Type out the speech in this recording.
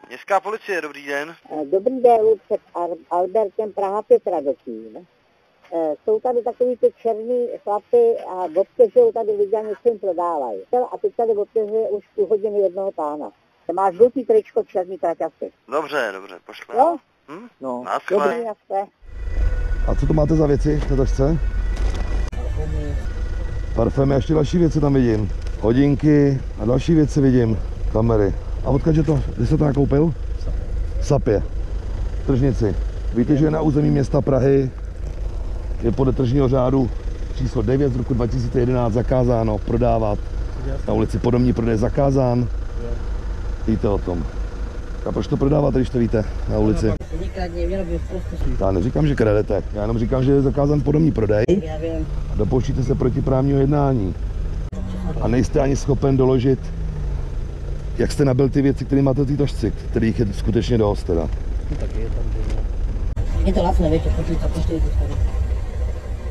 Městská policie, dobrý den. Dobrý den, před Albertem Praha 5 Radotín. Jsou tady takový ty černý chlapy a obtěžují tady lidi a něco jim prodávají. A teď tady obtěžuje už půl hodiny jednoho pána. Máš žlutý tričko, černý traťasy. Dobře, pošle. Jo? No, dobrý, naschle. A co to máte za věci v té tašce? Parfémy a ještě další věci tam vidím. Hodinky a další věci vidím. Kamery. A odkud je to? Kde jste to nakoupil? Sapě. Tržnici. Víte, že na území města Prahy je podle tržního řádu číslo 9 z roku 2011 zakázáno prodávat na ulici podomní prodej zakázán. Víte o tom. A proč to prodáváte, když to víte na ulici? Já neříkám, že kradete. Já jenom říkám, že je zakázán podomní prodej. Dopouštíte se protiprávního jednání. A nejste ani schopen doložit, jak jste nabil ty věci, které máte v té tašci, kterých je skutečně dost teda. Je to lacné, víte, pošli to tady.